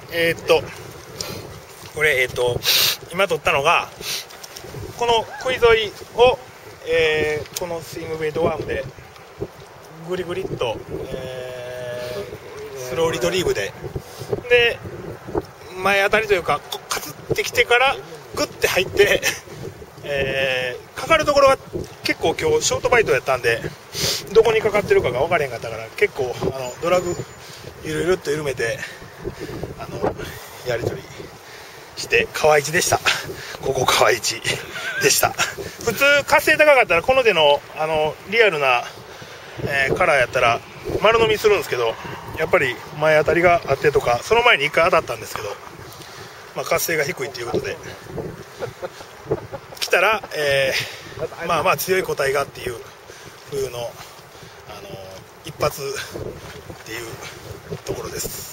これ今撮ったのがこの杭沿いを、このスイングベイトワームでグリグリっと、スローリトリーブで前当たりというかかつってきてからグッて入って、かかるところが結構今日ショートバイトやったんでどこにかかってるかが分からへんかったから結構ドラグゆるゆるっと緩めてやり取りして川一でした。ここ川一でした。普通活性高かったらこの手のリアルな、カラーやったら丸飲みするんですけどやっぱり前当たりがあってとかその前に1回当たったんですけど、活性が低いということで来たら、まあまあ強い個体がっていう風の一発っていうところです。